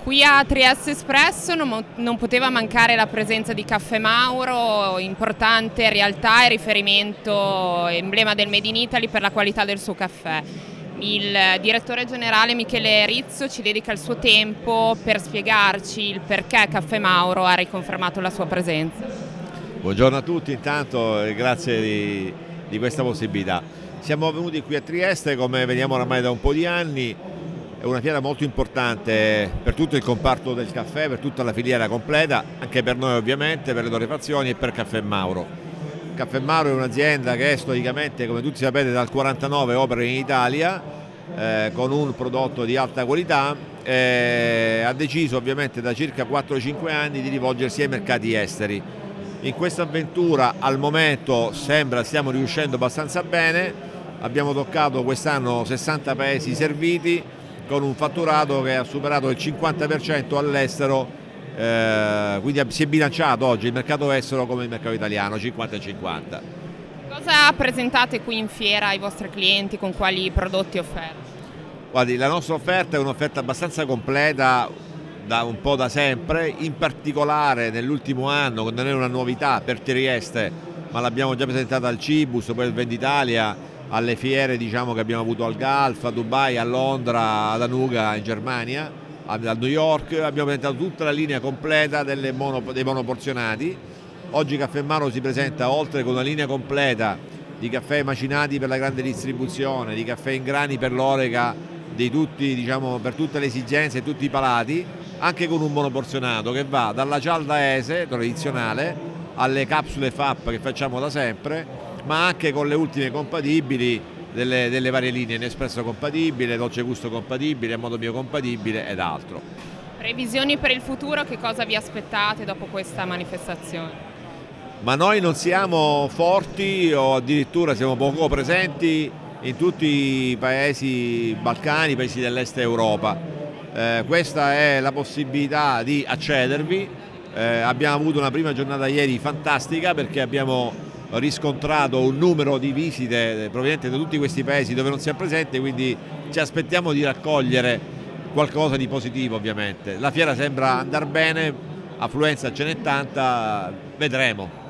Qui a Trieste Espresso non poteva mancare la presenza di Caffè Mauro, importante realtà e riferimento, emblema del Made in Italy per la qualità del suo caffè. Il direttore generale Michele Rizzo ci dedica il suo tempo per spiegarci il perché Caffè Mauro ha riconfermato la sua presenza. Buongiorno a tutti intanto e grazie di questa possibilità. Siamo venuti qui a Trieste, come veniamo oramai da un po' di anni. È una fiera molto importante per tutto il comparto del caffè, per tutta la filiera completa, anche per noi ovviamente, per le torrefazioni e per Caffè Mauro. Caffè Mauro è un'azienda che storicamente, come tutti sapete, dal 49 opera in Italia con un prodotto di alta qualità e ha deciso ovviamente da circa 4-5 anni di rivolgersi ai mercati esteri. In questa avventura al momento sembra stiamo riuscendo abbastanza bene, abbiamo toccato quest'anno 60 paesi serviti, con un fatturato che ha superato il 50% all'estero, quindi si è bilanciato oggi il mercato estero come il mercato italiano, 50-50. Cosa presentate qui in fiera ai vostri clienti, con quali prodotti offerti? Guardi, la nostra offerta è un'offerta abbastanza completa un po' da sempre, in particolare nell'ultimo anno, che non è una novità per Trieste, ma l'abbiamo già presentata al Cibus, poi al Venditalia, alle fiere diciamo che abbiamo avuto al Galf, a Dubai, a Londra, ad Anuga in Germania, a New York. Abbiamo presentato tutta la linea completa dei monoporzionati. Oggi Caffè Mauro si presenta oltre con una linea completa di caffè macinati per la grande distribuzione, di caffè in grani per l'oreca, diciamo, per tutte le esigenze e tutti i palati, anche con un monoporzionato che va dalla cialda Ese tradizionale alle capsule FAP che facciamo da sempre, ma anche con le ultime compatibili delle varie linee, Nespresso compatibile, Dolce Gusto compatibile, Modo Mio compatibile ed altro. Previsioni per il futuro, che cosa vi aspettate dopo questa manifestazione? Ma noi non siamo forti o addirittura siamo poco presenti in tutti i paesi balcani, i paesi dell'est Europa. Questa è la possibilità di accedervi. Abbiamo avuto una prima giornata ieri fantastica perché abbiamo riscontrato un numero di visite provenienti da tutti questi paesi dove non siamo presenti, quindi ci aspettiamo di raccogliere qualcosa di positivo ovviamente. La fiera sembra andare bene, affluenza ce n'è tanta, vedremo.